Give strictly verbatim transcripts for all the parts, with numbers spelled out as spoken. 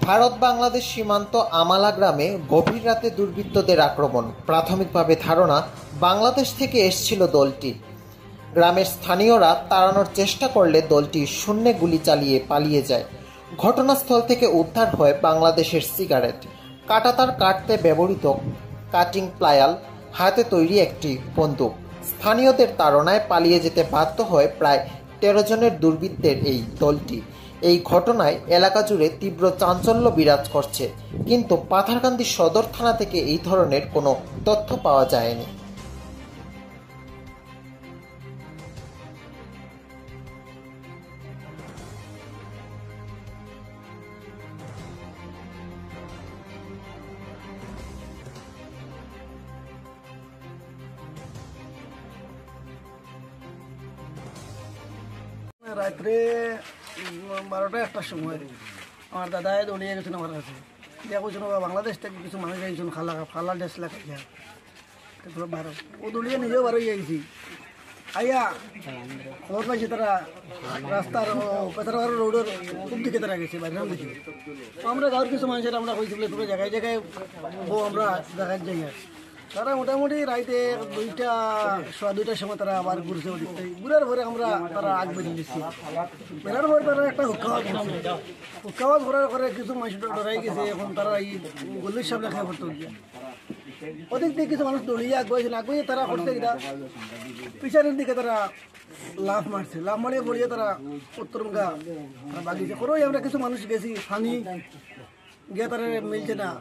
ভারত বাংলাদেশ সীমান্ত আমালা গ্রামে গভীর রাতে দুর্বৃত্তদের আক্রমণ। প্রাথমিকভাবে ধারণা বাংলাদেশ থেকে এসেছিল দলটি। গ্রামের স্থানীয়রা তাড়ানোর চেষ্টা করলে দলটি শূন্যে গুলি চালিয়ে পালিয়ে যায়। ঘটনাস্থল থেকে উদ্ধার হয় বাংলাদেশের সিগারেট, কাঁটাতার কাটতে ব্যবহৃত কাটিং প্লায়াল, হাতে তৈরি একটি বন্দুক। স্থানীয়দের তাড়নায় পালিয়ে যেতে বাধ্য হয় প্রায় তেরো জনের দুর্বৃত্তের এই দলটি। এই ঘটনায় এলাকা জুড়ে তীব্র চাঞ্চল্য বিরাজ করছে, কিন্তু পাথারকান্দি সদর থানা থেকে এই ধরনের কোনো তথ্য পাওয়া যায়নি। রাত্রে বারোটা একটার সময় আমার দাদায় দৌড়িয়ে গেছেন আমার কাছে, দিয়া বলছেন বাংলাদেশ থেকে কিছু মানুষ আইছেন খালা খালা ড্রেস লাগাইয়া, তারপরে বারো ও দৌড়িয়ে নিজেও বারোই আইছি। আইয়া খবর পাইছি তারা রাস্তার পেতারবাড়ি রোডের খুব দিকে তারা গেছে, বাইরে দিকে। আমরা গাঁয়ের কিছু মানুষের আমরা কইছি বলে তোমরা জায়গায় জায়গায় ও আমরা জায়গায় যাই। তারা মোটামুটি রাইতে দুইটা সোয়া দুইটার সময় তারা আবার ঘুরছে ওদিকটাই। ঘুরার পরে আমরা তারা আগ বেরিয়ে দিচ্ছি। বেরার পরে তারা একটা হুক্কাওয়াজ করছে, হুক্কাওয়াজ করার পরে কিছু মানুষ ডরাই গেছে। এখন তারা এই গল্লির সামনে খেয়ে পড়তে গিয়া ওদিক থেকে কিছু মানুষ দৌড়িয়ে আগুয়েছিল। আগুয়ে তারা করতে গিয়া পিছনের দিকে তারা লাফ মারছে, লাফ মারিয়ে পড়িয়ে তারা উত্তরমুখা বাগিয়েছে। করোই আমরা কিছু মানুষ গেছি ফানি গিয়ে তারা মিলছে না,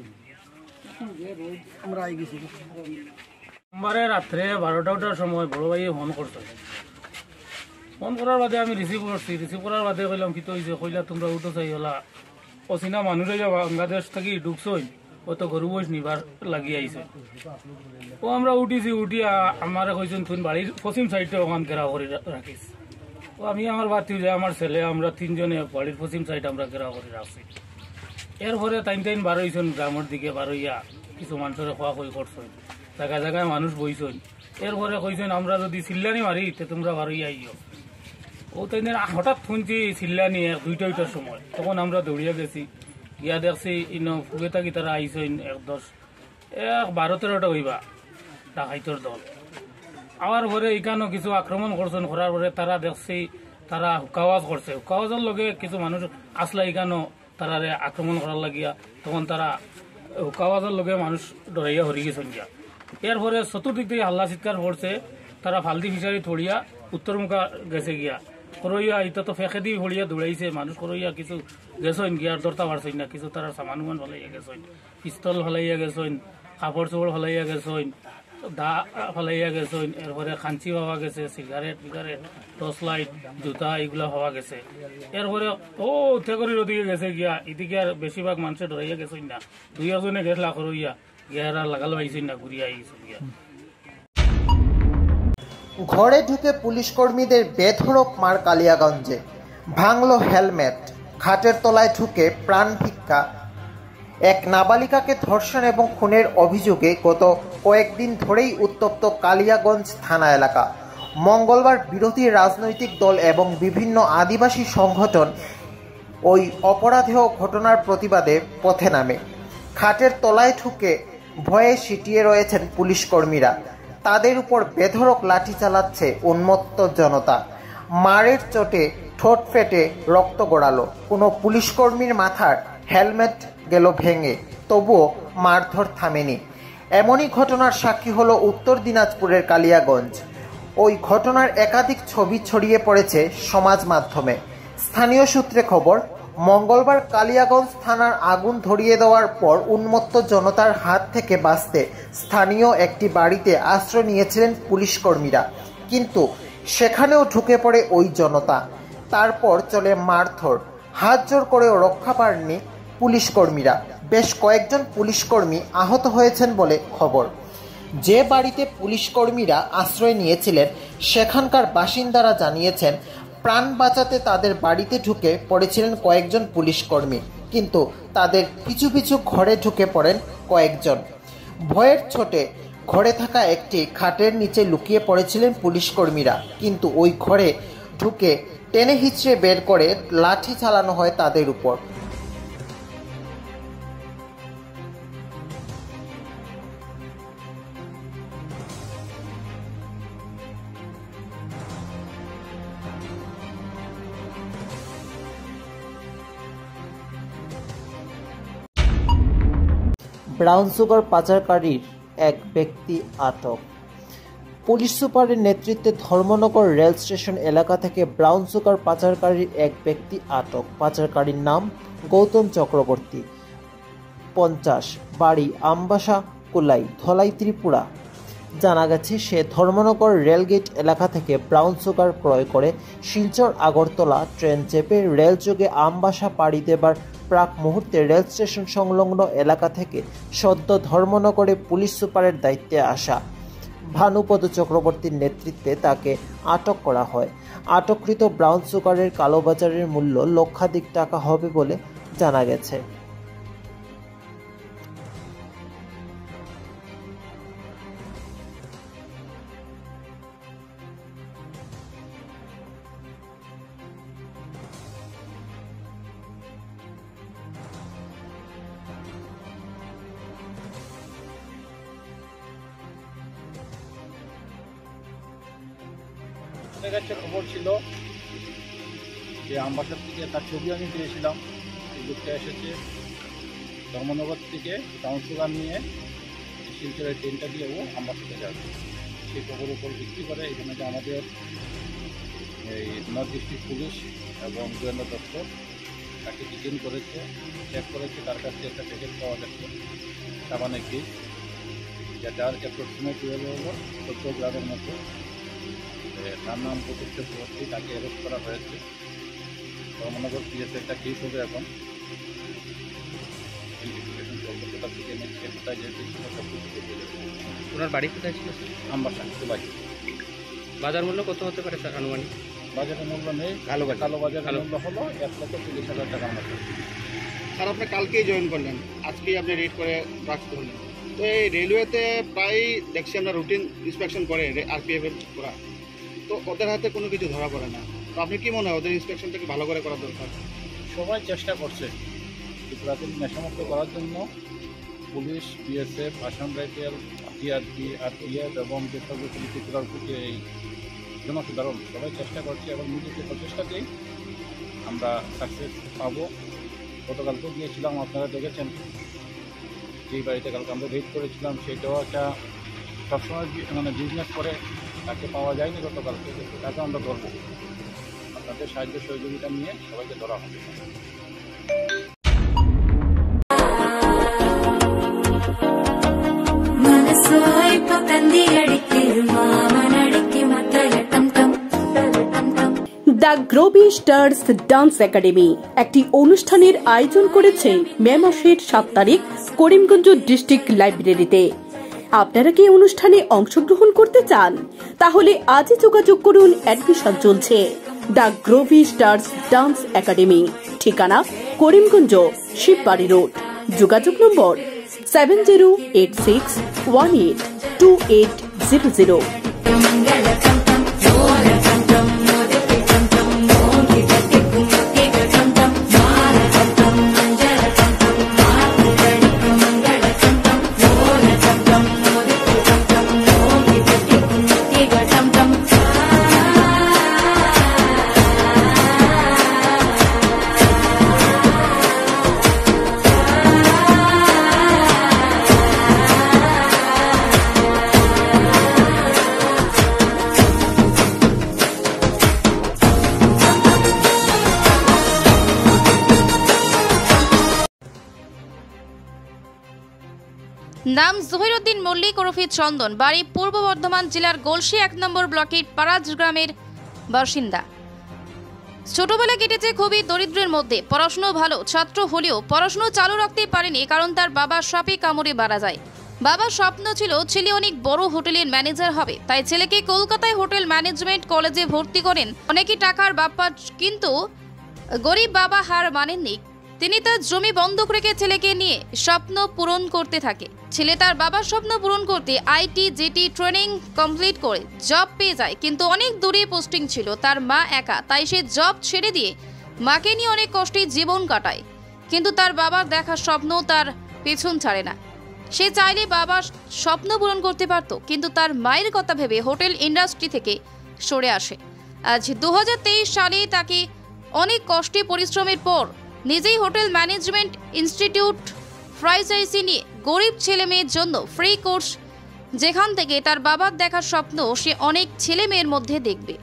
আমরা আই গেছি। সোমবারে রাত্রে বারোটা ওটার সময় বড় ভাই ফোন করছে। ফোন করার বাদে আমি রিসিভ করছি। রিসিভ করার বাদে কইলাম কি তো হয়েছে, কইলা তোমরা উঠো চাই হলা অচিনা মানুষে যা বাংলাদেশ থাকি ঢুকছই, ও তো গরু বইস নিবার লাগি আইছে। ও আমরা উঠিছি, উঠিয়া আমার কইছেন তুমি বাড়ির পশ্চিম সাইডে ওখান ঘেরাও করে রাখিস। ও আমি আমার বাতি যে আমার ছেলে আমরা তিনজনে বাড়ির পশ্চিম সাইড আমরা ঘেরাও করে রাখছি। এরপরে টাইম টাইম বারোইছেন গ্রামের দিকে, বারোইয়া কিছু মানুষের খোয়া খই করছেন, জায়গায় জায়গায় মানুষ বইছেন। এরপরে কইছেন আমরা যদি চিল্লানি মারি তো তোমরা বারোইয়া আইও। ও তাই হঠাৎ শুনছি চিল্লানি এক দুইটা দুইটার সময়, তখন আমরা দৌড়িয়া গেছি। গিয়া দেখছি ইন ফুগে থাকি তারা আইছেন এক দশ এক বারো তেরোটা হইবা ডাকাইতর দল। আবার পরে এখানেও কিছু আক্রমণ করছেন, করার পরে তারা দেখছি তারা হুক্কাওয়াজ করছে। হুক্কাওয়াজের লগে কিছু মানুষ আসলা এখানেও তারা আক্রমণ করার লাগিয়া, তখন তারা হুক্কাওয়াজের লগে মানুষ ডরাইয়া হরি গেছেন গিয়া। এরপরে চতুর্দিক থেকে হাল্লা চিৎকার করছে। তারা ফালদি ফিসারি থড়িয়া উত্তরমুখা গেছে গিয়া। করইয়া এটা তো ফেঁকে দিয়ে ফড়িয়া দৌড়াইছে মানুষ। করইয়া কিছু গেছেন গিয়ার দরতা পারছেন না, কিছু তারা সামান উমান ফলাইয়া গেছেন, পিস্তল ফলাইয়া গেছেন, কাপড় চোপড় ফলাইয়া গেছেন, দা ফলাইয়া গেছেন। এরপরে খাঞ্চি পাওয়া গেছে, সিগারেট ফিগারেট, টর্চ লাইট, জুতা এগুলা পাওয়া গেছে। এরপরে ও উত্তেকরির ওদিকে গেছে গিয়া, এদিকে আর বেশিরভাগ মানুষের ডরাইয়া গেছেন না। দুই একজনে গেছলা করইয়া গিয়ারা লাগাল পাইছেন না, ঘুরিয়া আইছেন গিয়া। ঘরে ঢুকে পুলিশ কর্মীদের বেধড়ক মার কালিয়াগঞ্জে, ভাঙল হেলমেট, খাটের তলায় ঢুকে প্রাণ ভিক্ষা। এক নাবালিকাকে ধর্ষণ এবং খুনের অভিযোগে গত কয়েকদিন ধরেই উত্তপ্ত কালিয়াগঞ্জ থানা এলাকা। মঙ্গলবার বিরোধী রাজনৈতিক দল এবং বিভিন্ন আদিবাসী সংগঠন ওই অপরাধেয় ঘটনার প্রতিবাদে পথে নামে। খাটের তলায় ঢুকে ভয়ে সিটিয়ে রয়েছেন পুলিশ কর্মীরা। তাদের উপর বেধড়ক লাঠি চালাচ্ছে উন্মত্ত জনতা। মারের চোটে ঠোঁট ফেটে রক্ত গড়ালো। কোনো পুলিশ কর্মীর মাথার হেলমেট গেল ভেঙে, তবুও মারধর থামেনি। এমনই ঘটনার সাক্ষী হলো উত্তর দিনাজপুরের কালিয়াগঞ্জ। ওই ঘটনার একাধিক ছবি ছড়িয়ে পড়েছে সমাজ মাধ্যমে। স্থানীয় সূত্রে খবর, মঙ্গলবার কালিয়াগঞ্জ থানার আগুন ধরিয়ে দেওয়ার পর উন্মত্ত জনতার হাত থেকে বাঁচতে স্থানীয় একটি বাড়িতে আশ্রয় নিয়েছিলেন পুলিশ কর্মীরা, কিন্তু সেখানেও ঢুকে পড়ে ওই জনতা। তারপর চলে মারধর। হাত জোর করেও রক্ষা পাননি পুলিশ কর্মীরা। বেশ কয়েকজন পুলিশ কর্মী আহত হয়েছেন বলে খবর। যে বাড়িতে পুলিশ কর্মীরা আশ্রয় নিয়েছিলেন সেখানকার বাসিন্দারা জানিয়েছেন, প্রাণ বাঁচাতে তাদের বাড়িতে ঢুকে পড়েছিলেন কয়েকজন পুলিশ কর্মী, কিন্তু তাদের পিছু পিছু ঘরে ঢুকে পড়েন কয়েকজন। ভয়ের ছোটে ঘরে থাকা একটি খাটের নিচে লুকিয়ে পড়েছিলেন পুলিশ কর্মীরা, কিন্তু ওই ঘরে ঢুকে টেনে হিচড়ে বের করে লাঠি চালানো হয় তাদের উপর। ব্রাউন সুগার পাচারকারীর এক ব্যক্তি আটক। পুলিশ সুপারের নেতৃত্বে ধর্মনগর রেল স্টেশন এলাকা থেকে ব্রাউন সুগার পাচারকারীর এক ব্যক্তি আটক। পাচারকারীর নাম গৌতম চক্রবর্তী, পঞ্চাশ, বাড়ি আমবাসা কুলাই, ধলাই, ত্রিপুরা। জানা গেছে সে ধর্মনগর রেলগেট এলাকা থেকে ব্রাউন সুগার ক্রয় করে শিলচর আগরতলা ট্রেন চেপে রেলযোগে আমবাসা পাড়ি দেবার প্রাক মুহূর্তে রেল স্টেশন সংলগ্ন এলাকা থেকে সদ্য ধর্মনগরে পুলিশ সুপারের দায়িত্বে আসা ভানুপদ চক্রবর্তীর নেতৃত্বে তাকে আটক করা হয়। আটককৃত ব্রাউন সুগারের কালোবাজারের মূল্য লক্ষাধিক টাকা হবে বলে জানা গেছে। আমাদের কাছে খবর ছিল যে আমবাসার থেকে তার ছবি আমি দিয়েছিলাম, এই লোকটা এসেছে ধর্মনগর থেকে ব্রাউন সুগার নিয়ে শিলচরের ট্রেনটা দিয়ে ও আমবাসাতে যাবে। সেই খবর উপর ভিত্তি করে এখানে যে আমাদের এই নর্থ ডিস্ট্রিক্ট পুলিশ এবং গোয়েন্দা দপ্তর তাকে ডিটেইন করেছে, চেক করেছে, তার কাছে একটা প্যাকেট পাওয়া যাচ্ছে সাবানের বীজ, যা যার অ্যাপ্রক্সিমেট হলো চোদ্দ গ্রামের মতো। তার নাম প্রতীক চক্রবর্তী, তাকে অ্যারেস্ট করা হয়েছে। ধর্মনগর পিএসএ একটা কেস হবে এখন, ইনভেস্টিগেশন চলবে, কোথা থেকে নেক্সট কোথায় যেতে ছিল সব কিছু দেখিয়ে দেবে। ওনার বাড়ি কোথায় ছিল? আমবাসা কুলাই। বাজার মূল্য কত হতে পারে স্যার আনুমানিক? বাজারের মূল্য নেই, কালো বাজার কালো বাজারের মূল্য হলো এক লক্ষ তিরিশ হাজার টাকার মতো। স্যার আপনি কালকেই জয়েন করলেন, আজকেই আপনি রেড করে রাখতে হলেন। তো এই রেলওয়েতে প্রায় দেখছি আমরা রুটিন ইন্সপেকশন করে আরপিএফের করা, তো ওদের হাতে কোনো কিছু ধরা পড়ে না। তো আপনি কি মনে হয় ওদের ইন্সপেকশনটাকে ভালো করে করা দরকার? সবাই চেষ্টা করছে ত্রিপুরাকে নেশামুক্ত করার জন্য। Police, BSF, Assam rifle, TRP, RPF এবং যে সর্বপল্লী ত্রিপুরার প্রতি এই জনসাধারণ সবাই চেষ্টা করছে এবং নিজেকে প্রচেষ্টাতেই আমরা সাকসেস পাবো। গতকালকেও গিয়েছিলাম, আপনারা দেখেছেন যেই বাড়িতে কালকে আমরা রেড করেছিলাম, সেটাও একটা সবসময় মানে বিজনেস করে তাকে পাওয়া যায়নি গতকালকে, তাকে আমরা ধরবো। আপনাদের সাহায্য সহযোগিতা নিয়ে সবাইকে ধরা হবে। The groovy stars dance academy একটি অনুষ্ঠানের আয়োজন করেছে মে মাসের সাত তারিখ করিমগঞ্জ ডিস্ট্রিক্ট লাইব্রেরিতে। আপনারা কি অনুষ্ঠানে অংশগ্রহণ করতে চান? তাহলে আজই যোগাযোগ করুন, অ্যাডমিশন চলছে। The groovy stars dance academy, ঠিকানা করিমগঞ্জ শিববাড়ি রোড, যোগাযোগ number seven zero eight six one eight two eight zero zero. নাম জহিরুদ্দিন মল্লিক ওরফে চন্দন, বাড়ি পূর্ব বর্ধমান জেলার গলসি এক নম্বর ব্লকের পারাজ গ্রামের বাসিন্দা। ছোটবেলা কেটেছে খুবই দরিদ্রের মধ্যে। পড়াশুনো ভালো ছাত্র হলেও পড়াশুনো চালু রাখতে পারেনি, কারণ তার বাবা সাপে কামড়ে মারা যায়। বাবার স্বপ্ন ছিল ছেলে অনেক বড় হোটেলের ম্যানেজার হবে, তাই ছেলেকে কলকাতায় হোটেল ম্যানেজমেন্ট কলেজে ভর্তি করেন অনেকই টাকার বাপ্পা, কিন্তু গরিব বাবা হার মানেননি। তিনি তার জমি বন্ধক রেখে ছেলেকে নিয়ে স্বপ্ন পূরণ করতে থাকে। ছেলে তার বাবার স্বপ্ন পূরণ করতে আইটি জেটি ট্রেনিং কমপ্লিট করে জব পেয়ে যায়, কিন্তু অনেক দূরে পোস্টিং ছিল, তার মা একা, তাই সে জব ছেড়ে দিয়ে মাকে নিয়ে অনেক কষ্টে জীবন কাটায়। কিন্তু তার বাবার দেখা স্বপ্ন তার পেছন ছাড়ে না। সে চাইলে বাবার স্বপ্ন পূরণ করতে পারত, কিন্তু তার মায়ের কথা ভেবে হোটেল ইন্ডাস্ট্রি থেকে সরে আসে। আজ দু হাজার তেইশ সালে তাকে অনেক কষ্টে পরিশ্রমের পর নিজেই হোটেল ম্যানেজমেন্ট ইনস্টিটিউট ফ্র্যাঞ্চাইজি নিয়ে গরিব ছেলে মেয়ের জন্য ফ্রি কোর্স, যেখান থেকে তার বাবার দেখার স্বপ্ন সে অনেক ছেলে মেয়ের মধ্যে দেখবে।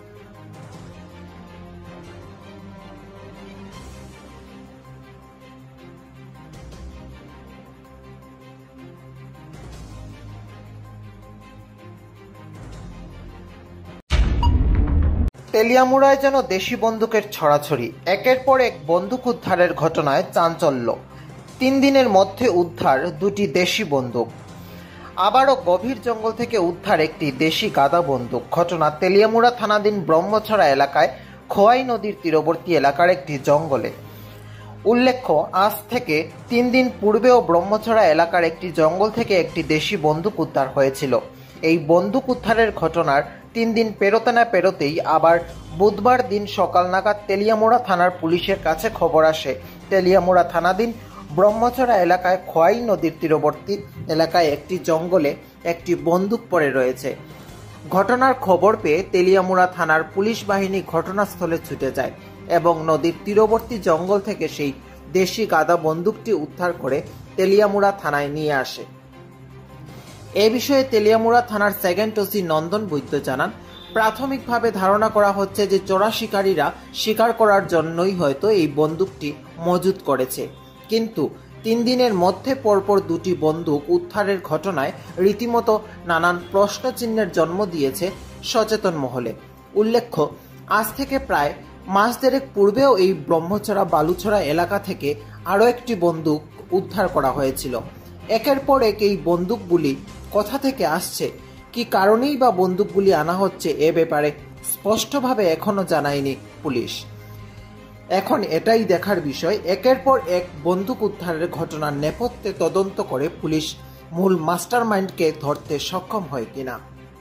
তেলিয়ামুড়ায় যেন দেশি বন্দুকের ছড়াছড়ি। একের পর এক বন্দুক উদ্ধারের ঘটনায় চাঞ্চল্য। তিন দিনের মধ্যে উদ্ধার দুটি দেশি বন্দুক। আবারও গভীর জঙ্গল থেকে উদ্ধার একটি দেশি গাদা বন্দুক। ঘটনা তেলিয়ামুড়া থানাধীন ব্রহ্মছড়া এলাকায় খোয়াই নদীর তীরবর্তী এলাকার একটি জঙ্গলে। উল্লেখ্য, আজ থেকে তিন দিন পূর্বেও ব্রহ্মছড়া এলাকার একটি জঙ্গল থেকে একটি দেশি বন্দুক উদ্ধার হয়েছিল। এই বন্দুক উদ্ধারের ঘটনার তিন দিন পেরোতে না পেরোতেই আবার বুধবার দিন সকাল নাগাদ তেলিয়ামুড়া থানার পুলিশের কাছে খবর আসে তেলিয়ামুড়া থানাধীন ব্রহ্মছড়া এলাকায় খোয়াই নদীর তীরবর্তী এলাকায় একটি জঙ্গলে একটি বন্দুক পড়ে রয়েছে। ঘটনার খবর পেয়ে তেলিয়ামুড়া থানার পুলিশ বাহিনী ঘটনাস্থলে ছুটে যায় এবং নদীর তীরবর্তী জঙ্গল থেকে সেই দেশি গাদা বন্দুকটি উদ্ধার করে তেলিয়ামুড়া থানায় নিয়ে আসে। এ বিষয়ে তেলিয়ামুড়া থানার সেকেন্ড ওসি নন্দন বৈদ্য জানান, প্রাথমিকভাবে ধারণা করা হচ্ছে যে চোরা শিকারীরা শিকার করার জন্যই হয়তো এই বন্দুকটি মজুত করেছে, কিন্তু তিন দিনের মধ্যে পরপর দুটি বন্দুক উদ্ধারের ঘটনায় রীতিমতো নানান প্রশ্নচিহ্নের জন্ম দিয়েছে সচেতন মহলে। উল্লেখ্য, আজ থেকে প্রায় মাস দেড়েক পূর্বেও এই ব্রহ্মছড়া বালুছড়া এলাকা থেকে আরও একটি বন্দুক উদ্ধার করা হয়েছিল। একের পর এক এই বন্দুকগুলি কোথা থেকে আসছে, কি কারণেই বা বন্দুকগুলি আনা হচ্ছে, এ ব্যাপারে স্পষ্টভাবে এখনো জানায়নি পুলিশ। এখন এটাই দেখার বিষয়, একের পর এক বন্দুক উদ্ধারের ঘটনার নেপথ্যে তদন্ত করে পুলিশ মূল মাস্টার মাইন্ডকে ধরতে সক্ষম হয় কিনা।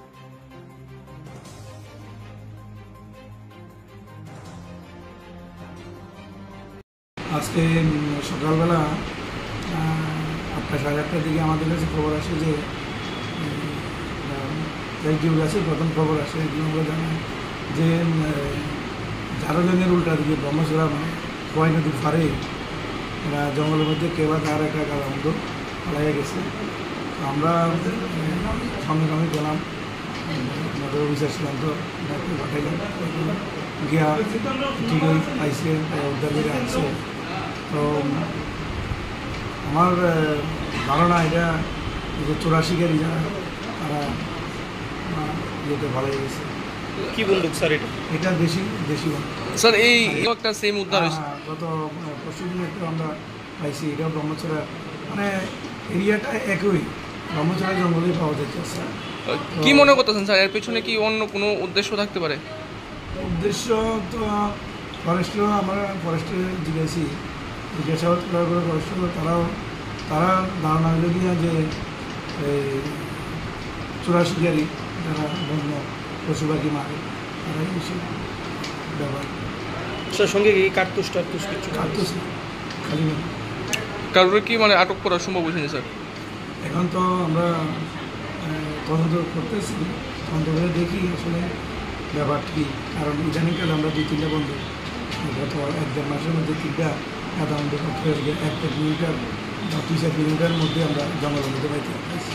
আজকে সকালবেলা আটটা সাড়ে আটটার দিকে আমাদের কাছে খবর আসে যে রেডিও আছে, প্রথম খবর আসে আমরা জানাই যে ঝাড়জনের উল্টা দিকে ব্রহ্মছড়া মানে খোয়াই নদীর পাড়ে এরা জঙ্গলের মধ্যে কেবা তার একটা কালামন্দ পালাইয়া গেছে। আমরা সঙ্গে সঙ্গে গেলাম, আমাদের অফিসার ছিলাম, তো ডাক্তার পাঠাইলাম, গিয়া ঠিকই পাইছে, উদ্ধার করে আসছে। তো আমার ধারণা এটা যে চোরা শিকারী যারা তারা ইয়েতে ভালো গেছে। কি বন্দুক স্যার এটা? এটা দেশি দেশি বন্দুক স্যার। এই একটা সেম উদ্ধার হয়েছে গত পরশু দিন একটু আমরা পাইছি। এটাও ব্রহ্মছড়া মানে এরিয়াটা একই, ব্রহ্মছড়া জঙ্গলেই পাওয়া যাচ্ছে। স্যার কি মনে করতেছেন স্যার, এর পেছনে কি অন্য কোনো উদ্দেশ্য থাকতে পারে? উদ্দেশ্য তো ফরেস্টও আমরা ফরেস্টে জিজ্ঞাসি জিজ্ঞাসাবাদ করার পরে ফরেস্ট তারাও তারা ধারণা গিয়া যে চোরা শিকারী যারা বন্য পশু পাখি মারে তারাই বেশি ব্যবহার। স্যার সঙ্গে কি কার্তুস টার্তুস কিছু? কার্তুস খালি না। কারোর কি মানে আটক করা সম্ভব হয়েছে স্যার? এখন তো আমরা তদন্ত করতেছি, তদন্ত করে দেখি আসলে ব্যাপার কী। কারণ ইদানিংকালে আমরা দুই তিনটা বন্ধু গত এক দেড় মাসের মধ্যে তিনটা গাদা বন্ধু করতে হয়ে এক কিলোমিটার বা দুই চার কিলোমিটারের মধ্যে আমরা জঙ্গলের মধ্যে পাইতে পারছি।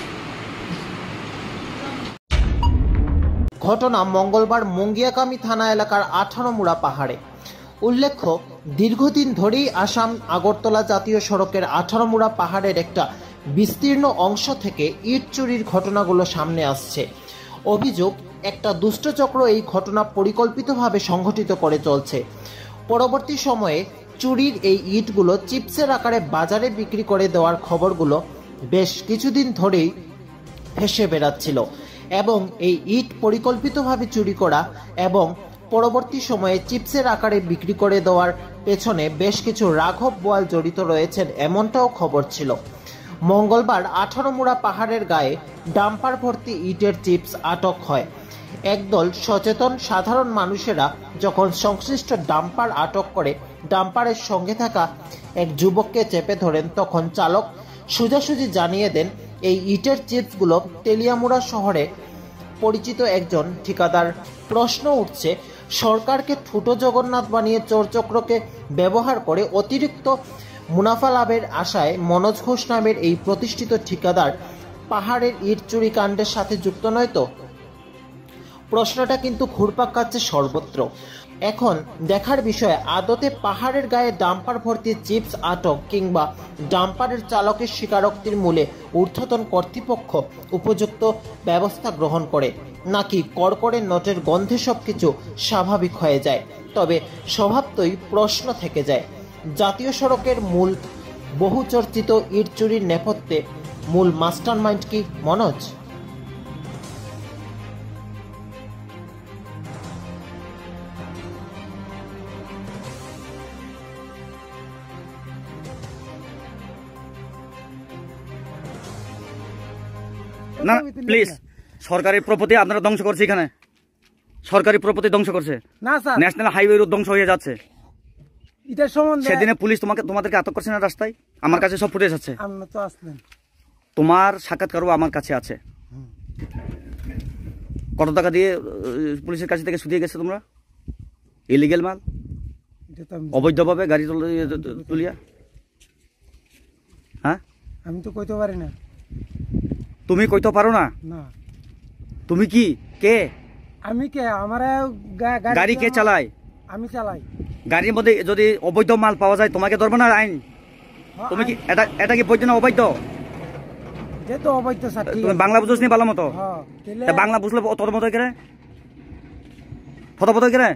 ঘটনা মঙ্গলবার মুঙ্গিয়াকামি থানা এলাকার আঠারো মুড়া পাহাড়ে। উল্লেখ্য, দীর্ঘদিন ধরেই আসাম আগরতলা জাতীয় সড়কের আঠারো মুড়া পাহাড়ের একটা বিস্তীর্ণ অংশ থেকে ইট চুরির ঘটনাগুলো সামনে আসছে। অভিযোগ, একটা দুষ্টচক্র এই ঘটনা পরিকল্পিতভাবে সংঘটিত করে চলছে। পরবর্তী সময়ে চুরির এই ইটগুলো চিপসের আকারে বাজারে বিক্রি করে দেওয়ার খবরগুলো বেশ কিছুদিন ধরেই ভেসে বেড়াচ্ছিল এবং এই ইট পরিকল্পিতভাবে চুরি করা এবং পরবর্তী সময়ে চিপসের আকারে বিক্রি করে দেওয়ার পেছনে বেশ কিছু রাঘব বোয়াল জড়িত রয়েছেন এমনটাও খবর ছিল। মঙ্গলবার আঠারো মুড়া পাহাড়ের গায়ে ডাম্পার ভর্তি ইটের চিপস আটক হয়। একদল সচেতন সাধারণ মানুষেরা যখন সংশ্লিষ্ট ডাম্পার আটক করে ডাম্পারের সঙ্গে থাকা এক যুবককে চেপে ধরেন, তখন চালক সোজাসুজি জানিয়ে দেন এই ইটের চিপসগুলো তেলিয়ামুড়া শহরে পরিচিত একজন ঠিকাদার। প্রশ্ন উঠছে, সরকারকে ঠুটো জগন্নাথ বানিয়ে চোরচক্রকে ব্যবহার করে অতিরিক্ত মুনাফা লাভের আশায় মনোজ ঘোষ নামের এই প্রতিষ্ঠিত ঠিকাদার পাহাড়ের ইট চুরি কাণ্ডের সাথে যুক্ত নয় তো? প্রশ্নটা কিন্তু ঘুরপাক খাচ্ছে সর্বত্র। এখন দেখার বিষয়, আদতে পাহাড়ের গায়ে ডাম্পার ভর্তি চিপস আটক কিংবা ডাম্পারের চালকের স্বীকারোক্তির মূলে ঊর্ধ্বতন কর্তৃপক্ষ উপযুক্ত ব্যবস্থা গ্রহণ করে, নাকি কড়কড়ে নোটের গন্ধে সবকিছু স্বাভাবিক হয়ে যায়। তবে স্বভাবতই প্রশ্ন থেকে যায়, জাতীয় সড়কের মূল বহুচর্চিত ইট চুরির নেপথ্যে মূল মাস্টারমাইন্ড কি মনোজ? না প্লিজ, সরকারি প্রপার্টি আপনারা ধ্বংস করছে, এখানে সরকারি প্রপার্টি ধ্বংস করছে, না স্যার, ন্যাশনাল হাইওয়ে রোড ধ্বংস হয়ে যাচ্ছে। এটার সম্বন্ধে সেদিনে পুলিশ তোমাকে তোমাদেরকে আটক করছে না রাস্তায়? আমার কাছে সব ফুটেজ আছে। আমরা তো আসলেন, তোমার সাক্ষাৎকারও আমার কাছে আছে। কত টাকা দিয়ে পুলিশের কাছে থেকে শুধিয়ে গেছে তোমরা? ইলিগেল মাল, অবৈধভাবে গাড়ি তুলিয়া। হ্যাঁ, আমি তো কইতে পারি না। তুমি কইতে পারো না? না। তুমি কি কে? আমি কে? আমার গাড়ি কে চালায়? আমি চালাই। গাড়ির মধ্যে যদি অবৈধ মাল পাওয়া যায় তোমাকে ধরবে না আইন? তুমি কি এটা এটা কি বৈধ না অবৈধ? যেহেতু অবৈধ স্যার। তুমি বাংলা বুঝোস নি ভালো মতো? বাংলা বুঝলে তোর মতো কেরে ফটো ফটো কেরে?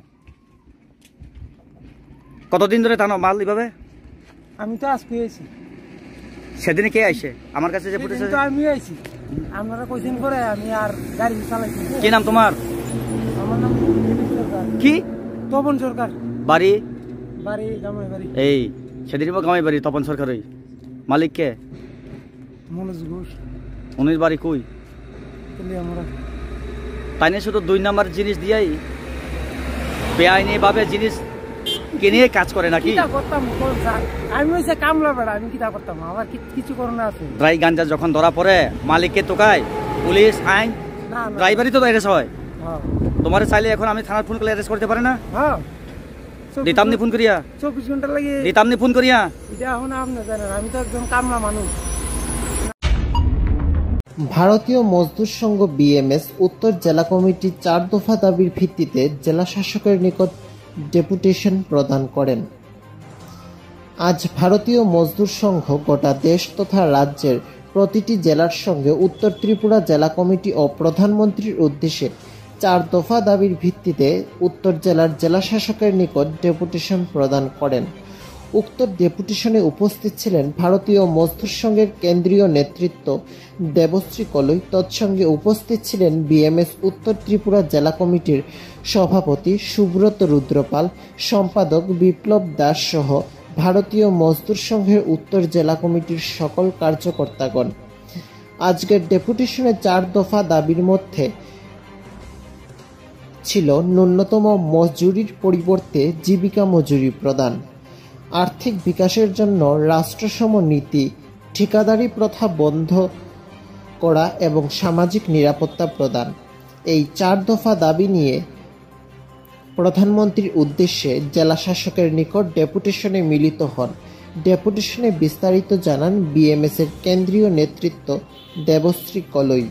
কতদিন ধরে টানো মাল এভাবে? আমি তো আজ পেয়েছি। সেদিনে কে আইছে আমার কাছে? যে ফুটেছে আমি আইছি, আপনারা কইছেন করে আমি আর গাড়ি চালাইছি। কি নাম তোমার? আমার নাম কি? তপন সরকার। বাড়ি? বাড়ি গামাই বাড়ি। এই সেদিন গামাই বাড়ি তপন সরকার। ওই মালিক কে? মনোজ ঘোষ। উনির বাড়ি কই? তাই না শুধু দুই নাম্বার জিনিস দিয়াই বেআইনি ভাবে জিনিস কিনে কাজ করে নাকি? আমি হইছে কামলা বেড়া, আমি কিটা করতাম? আমার কিছু করোনা আছে। ড্রাই গাঞ্জা যখন ধরা পড়ে মালিককে তোকায় পুলিশ আইন, ড্রাইভারই তো অ্যারেস্ট হয়। তোমার চাইলে এখন আমি থানার ফোন করলে অ্যারেস্ট করতে পারে না? হ্যাঁ, দিতামনি ফোন করিয়া। চব্বিশ ঘন্টা লাগে দিতামনি ফোন করিয়া। এটা এখন আপনি জানেন, আমি তো একজন কামলা মানুষ। ভারতীয় মজদুর সংঘ বিএমএস উত্তর জেলা কমিটি চার দফা দাবির ভিত্তিতে জেলা শাসকের নিকট ডেপুটেশন প্রদান করেন। আজ ভারতীয় মজদুর সংঘ গোটা দেশ তথা রাজ্যের প্রতিটি জেলার সঙ্গে উত্তর ত্রিপুরা জেলা কমিটি ও প্রধানমন্ত্রীর উদ্দেশ্যে চার দফা দাবির ভিত্তিতে উত্তর জেলার জেলা শাসকের নিকট ডেপুটেশন প্রদান করেন। উক্ত ডেপুটেশনে উপস্থিত ছিলেন ভারতীয় মজদুর সংঘের কেন্দ্রীয় নেতৃত্ব দেবশ্রী কলই, তৎসঙ্গে উপস্থিত ছিলেন বিএমএস উত্তর ত্রিপুরা জেলা কমিটির সভাপতি সুব্রত রুদ্রপাল, সম্পাদক বিপ্লব দাস সহ ভারতীয় মজদুর সংঘের উত্তর জেলা কমিটির সকল কার্যকর্তাগণ। আজকের ডেপুটেশনে চার দফা দাবির মধ্যে ছিল ন্যূনতম মজুরির পরিবর্তে জীবিকা মজুরি প্রদান, আর্থিক বিকাশের জন্য রাষ্ট্রসম নীতি, ঠিকাদারি প্রথা বন্ধ করা এবং সামাজিক নিরাপত্তা প্রদান। এই চার দফা দাবি নিয়ে প্রধানমন্ত্রীর উদ্দেশ্যে জেলা শাসকের নিকট ডেপুটেশনে মিলিত হন। ডেপুটেশনে বিস্তারিত জানান বিএমএস এর কেন্দ্রীয় নেতৃত্ব দেবশ্রী কলই।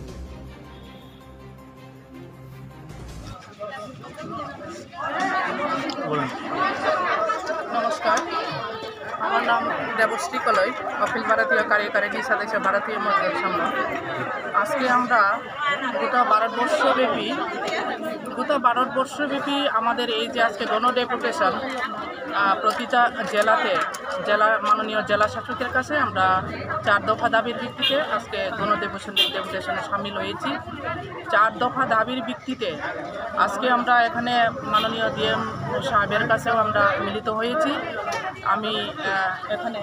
নমস্কার, আমার নাম দেবশ্রী কলই, অখিল ভারতীয় কার্যকারিণী সদস্য ভারতীয় মজদুর সংঘ। আজকে আমরা গোটা ভারতবর্ষব্যাপী গোটা ভারতবর্ষব্যাপী আমাদের এই যে আজকে গণ ডেপুটেশন প্রতিটা জেলাতে জেলা মাননীয় জেলা শাসকের কাছে আমরা চার দফা দাবির ভিত্তিতে আজকে গণ ডেপুটেশন ডেপুটেশনে সামিল হয়েছি। চার দফা দাবির ভিত্তিতে আজকে আমরা এখানে মাননীয় ডিএম সাহেবের কাছেও আমরা মিলিত হয়েছি। আমি এখানে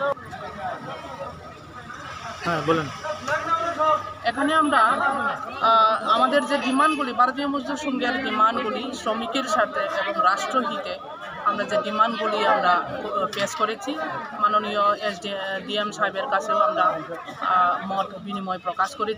হ্যাঁ বলেন এখানে আমরা আমাদের যে ডিমান্ডগুলি ভারতীয় মজদুর সংঘের ডিমান্ডগুলি শ্রমিকের সাথে এবং রাষ্ট্রহিতে আমরা যে ডিমান্ডগুলি আমরা পেশ করেছি, মাননীয় এস ডি ডিএম সাহেবের কাছেও আমরা মত বিনিময় প্রকাশ করেছি।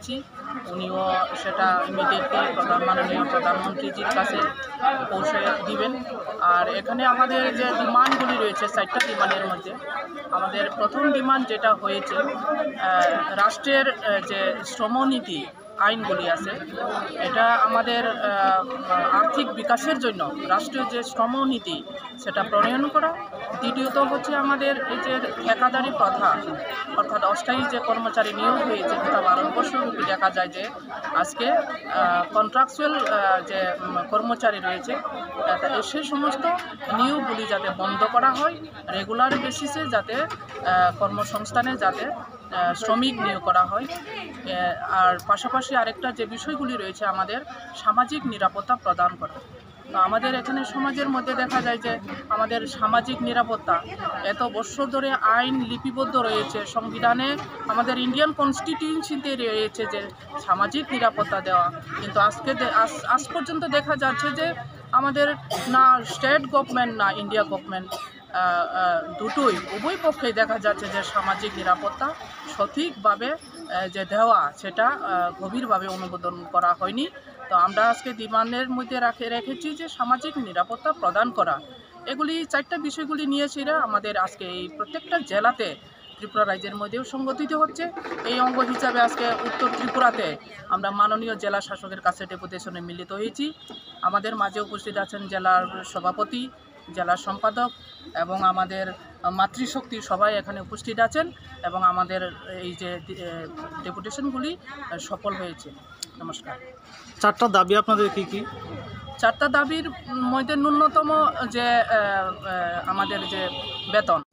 উনিও সেটা ইমিডিয়েটলি প্রধান মাননীয় প্রধানমন্ত্রীজির কাছে পৌঁছে দিবেন। আর এখানে আমাদের যে ডিমান্ডগুলি রয়েছে চারটা ডিমান্ডের মধ্যে আমাদের প্রথম ডিমান্ড যেটা হয়েছে রাষ্ট্রের যে শ্রমনীতি আইনগুলি আছে এটা আমাদের আর্থিক বিকাশের জন্য রাষ্ট্রীয় যে শ্রমনীতি সেটা প্রণয়ন করা। দ্বিতীয়ত হচ্ছে আমাদের এই যে ঠিকাদারি প্রথা অর্থাৎ অস্থায়ী যে কর্মচারী নিয়োগ হয়েছে গত বারো বছরব্যাপী দেখা যায় যে আজকে কন্ট্রাকচুয়াল যে কর্মচারী রয়েছে সে সমস্ত নিয়োগগুলি যাতে বন্ধ করা হয়, রেগুলার বেসিসে যাতে কর্মসংস্থানে যাতে শ্রমিক নিয়োগ করা হয়। আর পাশাপাশি আরেকটা যে বিষয়গুলি রয়েছে আমাদের সামাজিক নিরাপত্তা প্রদান করা। তো আমাদের এখানে সমাজের মধ্যে দেখা যায় যে আমাদের সামাজিক নিরাপত্তা এত বছর ধরে আইন লিপিবদ্ধ রয়েছে, সংবিধানে আমাদের ইন্ডিয়ান কনস্টিটিউশনতে রয়েছে যে সামাজিক নিরাপত্তা দেওয়া, কিন্তু আজকে আজ পর্যন্ত দেখা যাচ্ছে যে আমাদের না স্টেট গভর্নমেন্ট না ইন্ডিয়া গভর্নমেন্ট দুটোই উভয় পক্ষেই দেখা যাচ্ছে যে সামাজিক নিরাপত্তা সঠিকভাবে যে দেওয়া সেটা গভীরভাবে অনুমোদন করা হয়নি। তো আমরা আজকে ডিমান্ডের মধ্যে রাখে রেখেছি যে সামাজিক নিরাপত্তা প্রদান করা। এগুলি চারটা বিষয়গুলি নিয়েছি আমাদের আজকে এই প্রত্যেকটা জেলাতে ত্রিপুরা রাজ্যের মধ্যেও সংগঠিত হচ্ছে। এই অঙ্গ হিসাবে আজকে উত্তর ত্রিপুরাতে আমরা মাননীয় জেলা শাসকের কাছে ডেপুটেশনে মিলিত হয়েছি। আমাদের মাঝে উপস্থিত আছেন জেলার সভাপতি, জেলা সম্পাদক এবং আমাদের মাতৃশক্তি সবাই এখানে উপস্থিত আছেন এবং আমাদের এই যে ডেপুটেশনগুলি সফল হয়েছে। নমস্কার। চারটা দাবি আপনাদের কি কি? চারটা দাবির মধ্যে ন্যূনতম যে আমাদের যে বেতন